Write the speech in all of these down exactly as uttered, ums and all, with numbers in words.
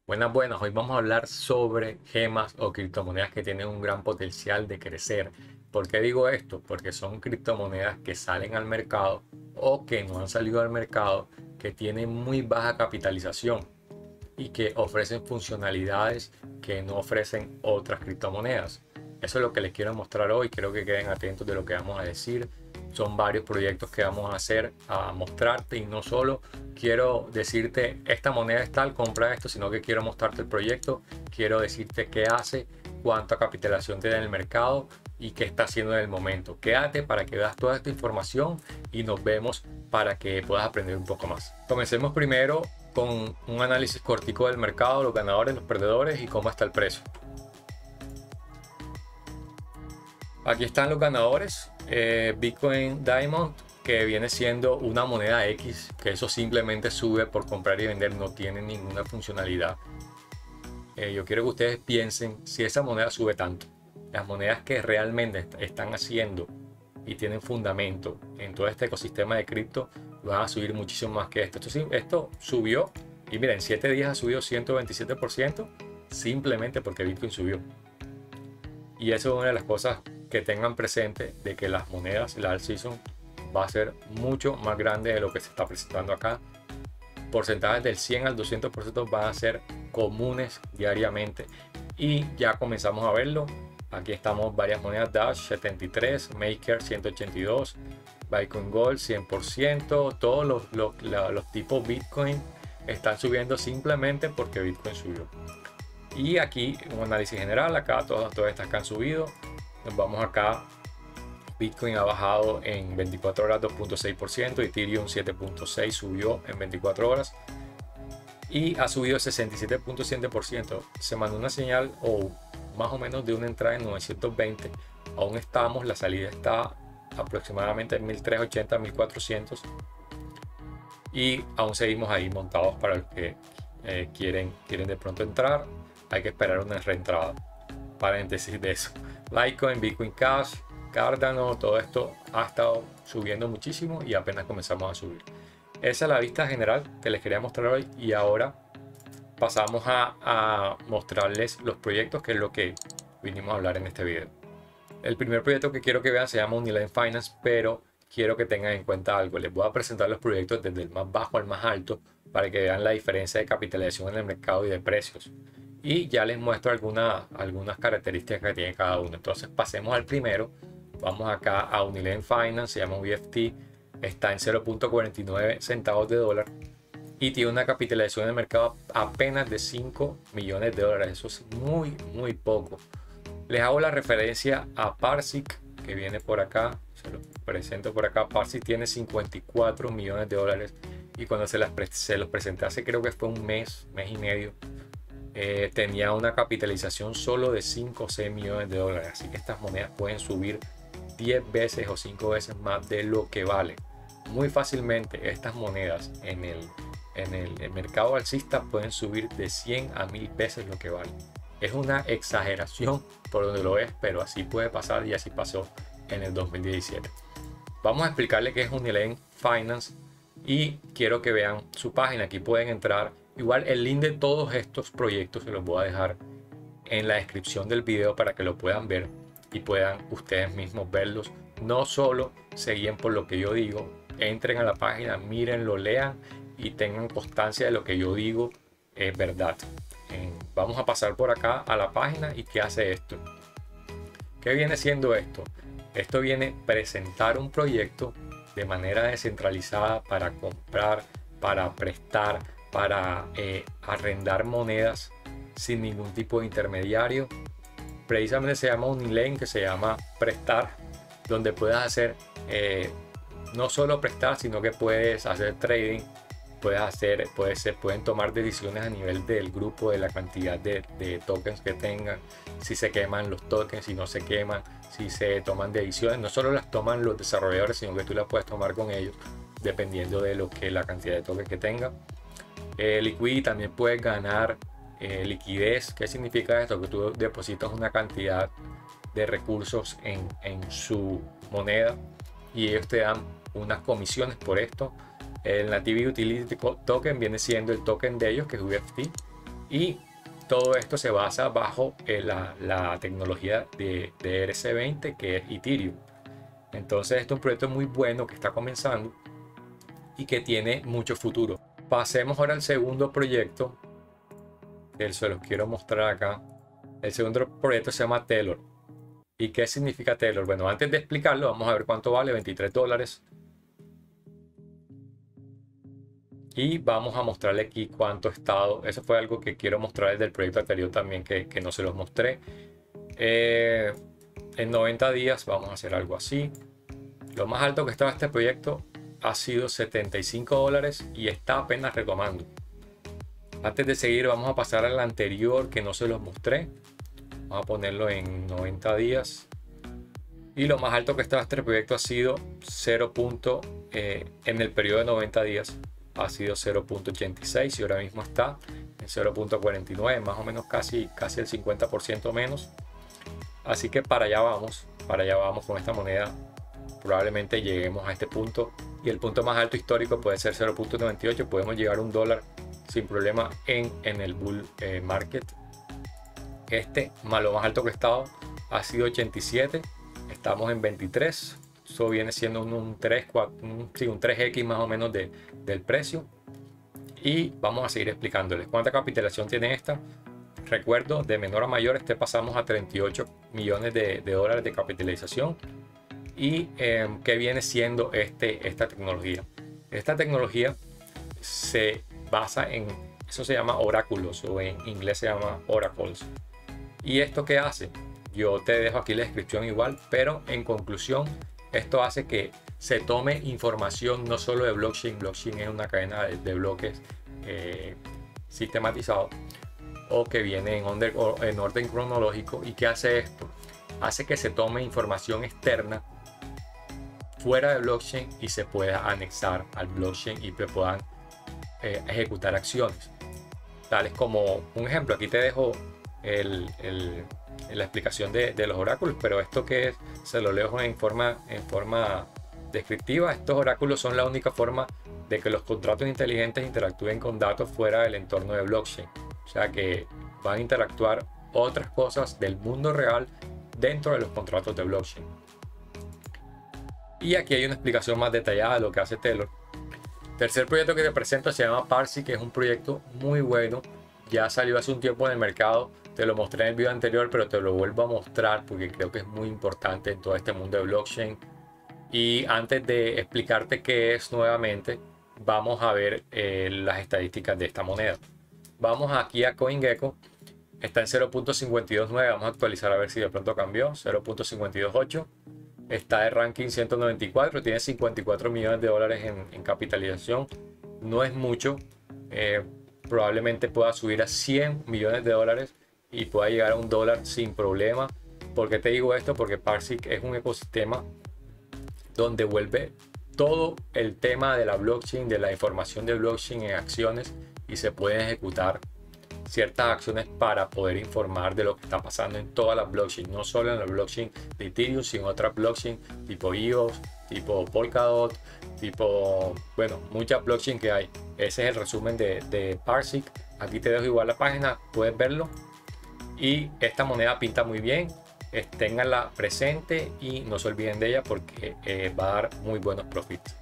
Buenas, buenas. Hoy vamos a hablar sobre gemas o criptomonedas que tienen un gran potencial de crecer. ¿Por qué digo esto? Porque son criptomonedas que salen al mercado o que no han salido al mercado, que tienen muy baja capitalización y que ofrecen funcionalidades que no ofrecen otras criptomonedas. Eso es lo que les quiero mostrar hoy. Quiero que queden atentos de lo que vamos a decir. Son varios proyectos que vamos a hacer, a mostrarte, y no solo quiero decirte esta moneda es tal, compra esto, sino que quiero mostrarte el proyecto, quiero decirte qué hace, cuánta capitalización tiene en el mercado y qué está haciendo en el momento. Quédate para que veas toda esta información y nos vemos para que puedas aprender un poco más. Comencemos primero con un análisis cortico del mercado, los ganadores, los perdedores y cómo está el precio. Aquí están los ganadores. eh, Bitcoin Diamond, que viene siendo una moneda X, que eso simplemente sube por comprar y vender, no tiene ninguna funcionalidad. Eh, yo quiero que ustedes piensen si esa moneda sube tanto. Las monedas que realmente est están haciendo y tienen fundamento en todo este ecosistema de cripto van a subir muchísimo más que esto. Esto, esto subió, y miren, en siete días ha subido ciento veintisiete por ciento simplemente porque Bitcoin subió. Y eso es una de las cosas que tengan presente, de que las monedas, la alt season va a ser mucho más grande de lo que se está presentando acá. Porcentajes del cien al doscientos por ciento van a ser comunes diariamente y ya comenzamos a verlo. Aquí estamos varias monedas: Dash setenta y tres, Maker ciento ochenta y dos, Bitcoin Gold cien por ciento. Todos los, los, los tipos Bitcoin están subiendo simplemente porque Bitcoin subió. Y aquí un análisis general, acá todas, todas estas que han subido. Nos vamos acá. Bitcoin ha bajado en veinticuatro horas dos punto seis por ciento, Ethereum siete punto seis por ciento subió en veinticuatro horas y ha subido sesenta y siete punto siete por ciento. Se mandó una señal o más o menos de una entrada en novecientos veinte. Aún estamos, la salida está aproximadamente en mil trescientos ochenta, mil cuatrocientos y aún seguimos ahí montados para los que eh, quieren, quieren de pronto entrar. Hay que esperar una reentrada. Paréntesis de eso. Litecoin, Bitcoin Cash, Cardano, todo esto ha estado subiendo muchísimo y apenas comenzamos a subir. Esa es la vista general que les quería mostrar hoy, y ahora pasamos a, a mostrarles los proyectos, que es lo que vinimos a hablar en este video. El primer proyecto que quiero que vean se llama Unilane Finance, pero quiero que tengan en cuenta algo. Les voy a presentar los proyectos desde el más bajo al más alto para que vean la diferencia de capitalización en el mercado y de precios. Y ya les muestro alguna, algunas características que tiene cada uno. Entonces pasemos al primero. Vamos acá a Unilane Finance, se llama U F T, está en cero punto cuarenta y nueve centavos de dólar y tiene una capitalización de mercado apenas de cinco millones de dólares. Eso es muy, muy poco. Les hago la referencia a Parsec, que viene por acá, se lo presento por acá. Parsec tiene cincuenta y cuatro millones de dólares y cuando se, las se los presenté hace, creo que fue un mes, mes y medio, Eh, tenía una capitalización solo de cinco o seis millones de dólares. Así que estas monedas pueden subir diez veces o cinco veces más de lo que vale. Muy fácilmente estas monedas en el, en el, el mercado alcista pueden subir de cien a mil veces lo que vale. Es una exageración por donde lo ves, pero así puede pasar y así pasó en el dos mil diecisiete. Vamos a explicarle qué es Unilane Finance y quiero que vean su página. Aquí pueden entrar. Igual el link de todos estos proyectos se los voy a dejar en la descripción del video para que lo puedan ver y puedan ustedes mismos verlos. No solo se guíen por lo que yo digo, entren a la página, miren, lo lean y tengan constancia de lo que yo digo es verdad. Eh, vamos a pasar por acá a la página. ¿Y qué hace esto? ¿Qué viene siendo esto? Esto viene a presentar un proyecto de manera descentralizada para comprar, para prestar, para eh, arrendar monedas sin ningún tipo de intermediario. Precisamente se llama Unilane, que se llama prestar, donde puedes hacer eh, no solo prestar, sino que puedes hacer trading, puedes hacer, puedes, se pueden tomar decisiones a nivel del grupo, de la cantidad de, de tokens que tengan, si se queman los tokens, si no se queman, si se toman decisiones. No solo las toman los desarrolladores, sino que tú las puedes tomar con ellos dependiendo de lo que la cantidad de tokens que tengan. Eh, Liquidity, también puedes ganar eh, liquidez. ¿Qué significa esto? Que tú depositas una cantidad de recursos en, en su moneda y ellos te dan unas comisiones por esto. El Native Utility Token viene siendo el token de ellos, que es U F T. Y todo esto se basa bajo eh, la, la tecnología de, de E R C veinte, que es Ethereum. Entonces este es un proyecto muy bueno que está comenzando y que tiene mucho futuro. Pasemos ahora al segundo proyecto, que se los quiero mostrar acá. El segundo proyecto se llama Telor. ¿Y qué significa Telor? Bueno, antes de explicarlo, vamos a ver cuánto vale: veintitrés dólares. Y vamos a mostrarle aquí cuánto ha estado. Eso fue algo que quiero mostrar desde el proyecto anterior también, que, que no se los mostré. Eh, en noventa días vamos a hacer algo así. Lo más alto que estaba este proyecto ha sido setenta y cinco dólares y está apenas retomando. Antes de seguir, vamos a pasar al anterior que no se los mostré. Vamos a ponerlo en noventa días. Y lo más alto que estaba este proyecto ha sido cero. Eh, en el periodo de noventa días ha sido cero punto ochenta y seis y ahora mismo está en cero punto cuarenta y nueve, más o menos casi, casi el cincuenta por ciento menos. Así que para allá vamos, para allá vamos con esta moneda. Probablemente lleguemos a este punto y el punto más alto histórico puede ser cero punto noventa y ocho. Podemos llegar a un dólar sin problema en, en el bull eh, market. Este más lo más alto que he estado ha sido ochenta y siete. Estamos en veintitrés. Eso viene siendo un, un, tres, cuatro, un, sí, un tres equis más o menos de, del precio. Y vamos a seguir explicándoles cuánta capitalización tiene esta. Recuerdo, de menor a mayor, este pasamos a treinta y ocho millones de, de dólares de capitalización. Y eh, ¿qué viene siendo este, esta tecnología? Esta tecnología se basa en, eso se llama oráculos, o en inglés se llama oracles. ¿Y esto qué hace? Yo te dejo aquí la descripción igual, pero en conclusión, esto hace que se tome información no solo de blockchain. Blockchain es una cadena de, de bloques eh, sistematizado o que viene en, onder, en orden cronológico. ¿Y qué hace esto? Hace que se tome información externa fuera de blockchain y se pueda anexar al blockchain y que puedan eh, ejecutar acciones. Tales como, un ejemplo, aquí te dejo el, el, la explicación de, de los oráculos, pero esto que es, se lo leo en forma, en forma descriptiva. Estos oráculos son la única forma de que los contratos inteligentes interactúen con datos fuera del entorno de blockchain. O sea que van a interactuar otras cosas del mundo real dentro de los contratos de blockchain. Y aquí hay una explicación más detallada de lo que hace Telor. Tercer proyecto que te presento se llama Parsec, que es un proyecto muy bueno. Ya salió hace un tiempo en el mercado. Te lo mostré en el video anterior, pero te lo vuelvo a mostrar porque creo que es muy importante en todo este mundo de blockchain. Y antes de explicarte qué es nuevamente, vamos a ver eh, las estadísticas de esta moneda. Vamos aquí a CoinGecko. Está en cero punto cincuenta y dos nueve. Vamos a actualizar a ver si de pronto cambió. cero punto cincuenta y dos ocho. Está de ranking ciento noventa y cuatro. Tiene cincuenta y cuatro millones de dólares en, en capitalización. No es mucho. Eh, probablemente pueda subir a cien millones de dólares y pueda llegar a un dólar sin problema. ¿Por qué te digo esto? Porque Parsec es un ecosistema donde vuelve todo el tema de la blockchain, de la información de blockchain en acciones, y se pueden ejecutar ciertas acciones para poder informar de lo que está pasando en todas las blockchains, no solo en la blockchain de Ethereum, sino en otras blockchains tipo E O S, tipo Polkadot, tipo, bueno, muchas blockchains que hay. Ese es el resumen de, de Parsec. Aquí te dejo igual la página, puedes verlo. Y esta moneda pinta muy bien, eh, ténganla presente y no se olviden de ella porque eh, va a dar muy buenos profits.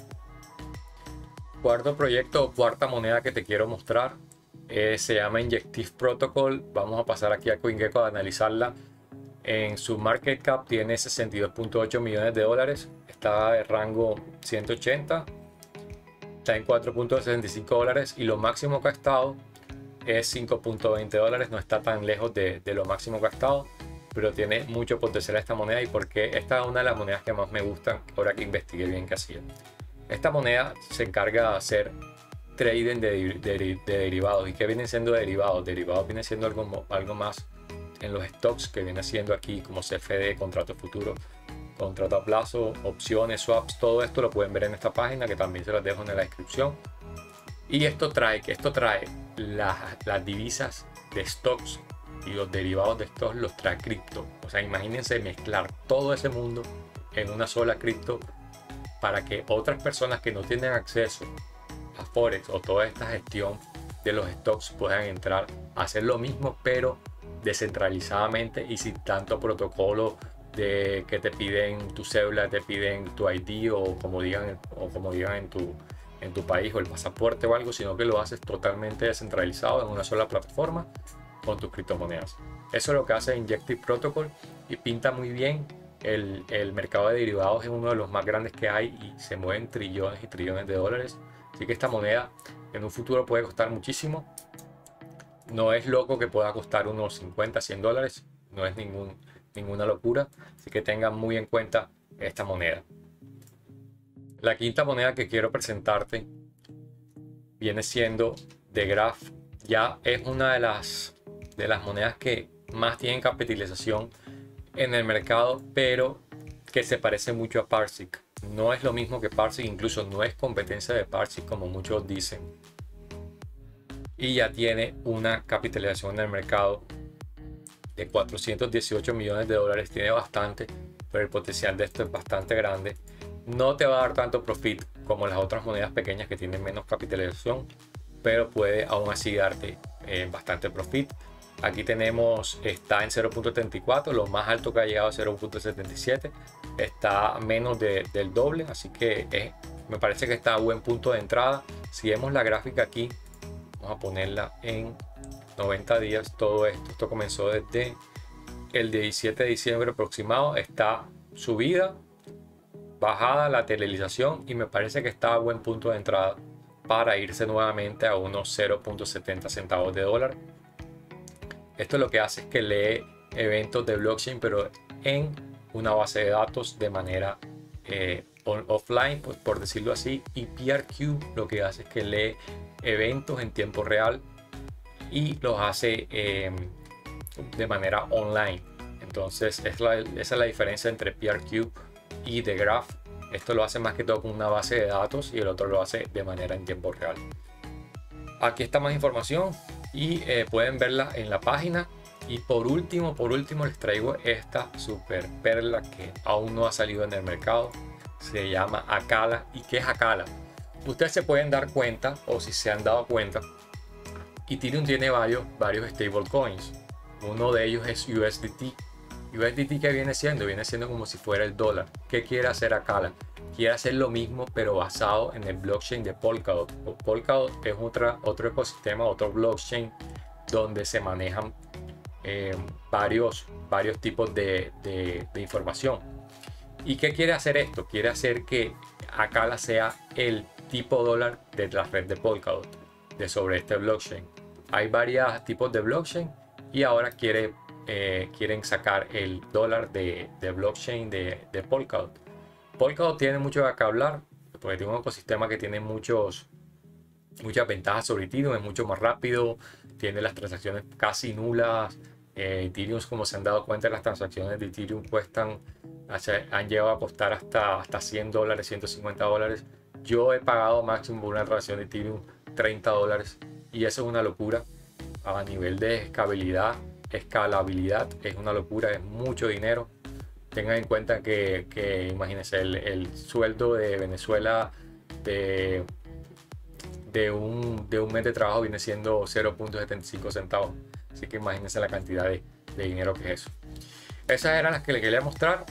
Cuarto proyecto o cuarta moneda que te quiero mostrar eh, se llama Injective Protocol. Vamos a pasar aquí a CoinGecko a analizarla. En su market cap tiene sesenta y dos punto ocho millones de dólares, está de rango ciento ochenta, está en cuatro punto sesenta y cinco dólares y lo máximo que ha estado es cinco punto veinte dólares. No está tan lejos de, de lo máximo que ha estado, pero tiene mucho potencial esta moneda. Y porque esta es una de las monedas que más me gustan ahora que investigué bien qué hacía. Esta moneda se encarga de hacer trading de, de, de derivados. ¿Y qué vienen siendo derivados? Derivados viene siendo algo, algo más en los stocks, que viene siendo aquí como C F D, contrato futuro, contrato a plazo, opciones, swaps. Todo esto lo pueden ver en esta página, que también se las dejo en la descripción. Y esto trae, que esto trae las, las divisas de stocks y los derivados de stocks los trae cripto. O sea, imagínense mezclar todo ese mundo en una sola cripto para que otras personas que no tienen acceso a Forex o toda esta gestión de los stocks puedan entrar a hacer lo mismo, pero descentralizadamente y sin tanto protocolo de que te piden tu cédula, te piden tu I D o como digan, o como digan en tu, en tu país, o el pasaporte o algo, sino que lo haces totalmente descentralizado en una sola plataforma con tus criptomonedas. Eso es lo que hace Injective Protocol y pinta muy bien. El, el mercado de derivados es uno de los más grandes que hay y se mueven trillones y trillones de dólares. Así que esta moneda en un futuro puede costar muchísimo. No es loco que pueda costar unos cincuenta, cien dólares. No es ningún, ninguna locura. Así que tengan muy en cuenta esta moneda. La quinta moneda que quiero presentarte viene siendo The Graph. Ya es una de las, de las monedas que más tienen capitalización en el mercado, pero que se parece mucho a Parsec. No es lo mismo que Parsec, incluso no es competencia de Parsec como muchos dicen. Y ya tiene una capitalización en el mercado de cuatrocientos dieciocho millones de dólares. Tiene bastante, pero el potencial de esto es bastante grande. No te va a dar tanto profit como las otras monedas pequeñas que tienen menos capitalización, pero puede aún así darte eh, bastante profit. Aquí tenemos, está en cero punto setenta y cuatro, lo más alto que ha llegado a cero punto setenta y siete, está menos de, del doble, así que es, me parece que está a buen punto de entrada. Si vemos la gráfica aquí, vamos a ponerla en noventa días, todo esto, esto comenzó desde el diecisiete de diciembre aproximado, está subida, bajada, lateralización y me parece que está a buen punto de entrada para irse nuevamente a unos cero punto setenta centavos de dólar. Esto lo que hace es que lee eventos de blockchain, pero en una base de datos de manera eh, on, offline, pues, por decirlo así. Y P R Q lo que hace es que lee eventos en tiempo real y los hace eh, de manera online. Entonces es la, esa es la diferencia entre P R Q y The Graph. Esto lo hace más que todo con una base de datos y el otro lo hace de manera en tiempo real. Aquí está más información y eh, pueden verla en la página. Y por último, por último les traigo esta super perla que aún no ha salido en el mercado. Se llama Acala. ¿Y qué es Acala? Ustedes se pueden dar cuenta, o si se han dado cuenta, Ethereum tiene varios, varios stablecoins. Uno de ellos es U S D T. U S D T, ¿qué viene siendo? Viene siendo como si fuera el dólar. ¿Qué quiere hacer Acala? Quiere hacer lo mismo, pero basado en el blockchain de Polkadot. Polkadot es otra, otro ecosistema, otro blockchain donde se manejan eh, varios, varios tipos de, de, de información. ¿Y qué quiere hacer esto? Quiere hacer que Acala sea el tipo dólar de la red de Polkadot, de sobre este blockchain. Hay varios tipos de blockchain y ahora quiere, eh, quieren sacar el dólar de, de blockchain de, de Polkadot. Polkadot tiene mucho de qué hablar porque tiene un ecosistema que tiene muchos, muchas ventajas sobre Ethereum. Es mucho más rápido, tiene las transacciones casi nulas. Eh, Ethereum, como se han dado cuenta, las transacciones de Ethereum cuestan, han llegado a costar hasta, hasta cien dólares, ciento cincuenta dólares. Yo he pagado máximo por una transacción de Ethereum treinta dólares y eso es una locura. A nivel de escalabilidad, escalabilidad es una locura, es mucho dinero. Tengan en cuenta que, que imagínense, el, el sueldo de Venezuela de, de, un, de un mes de trabajo viene siendo cero punto setenta y cinco centavos. Así que imagínense la cantidad de, de dinero que es eso. Esas eran las que les quería mostrar.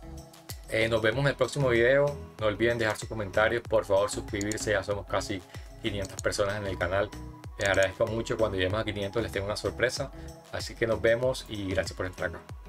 Eh, nos vemos en el próximo video. No olviden dejar sus comentarios. Por favor, suscribirse. Ya somos casi quinientas personas en el canal. Les agradezco mucho. Cuando lleguemos a quinientos les tengo una sorpresa. Así que nos vemos y gracias por estar acá.